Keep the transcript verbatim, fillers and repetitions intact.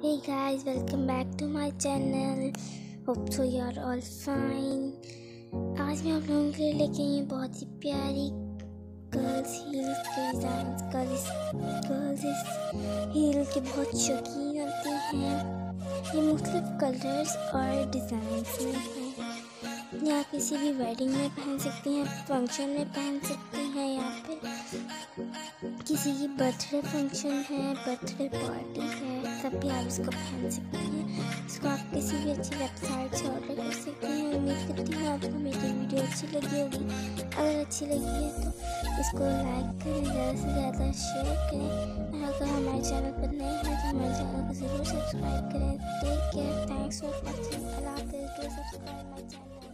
Hey guys, welcome back to my channel. Hope so you are all fine. आज मैं आप लोगों के लिए लेके आई हूँ बहुत ही प्यारी गर्ल्स हील्स के डिज़ाइन। गर्ल्स गर्ल्स इस हील के बहुत शौकीन होती हैं। ये मुख्तलिफ कलर्स और डिज़ाइंस में हैं। यहाँ किसी भी वेडिंग में पहन सकती हैं, फंक्शन में पहन सकती हैं, या फिर किसी की बर्थडे फंक्शन है, बर्थडे पार्टी है, तब भी आप इसको पहन सकते हैं। इसको आप किसी भी अच्छी वेबसाइट से ऑर्डर कर सकते हैं। उम्मीद करती हूँ आपको मेरी वीडियो अच्छी लगी होगी। अगर अच्छी लगी है तो इसको लाइक करें, ज़्यादा से ज़्यादा शेयर करें, और अगर हमारे चैनल पर नए हैं तो हमारे चैनल को ज़रूर सब्सक्राइब करें। Take care, thanks for watching, Allah हाफ़िज़। Do subscribe my channel.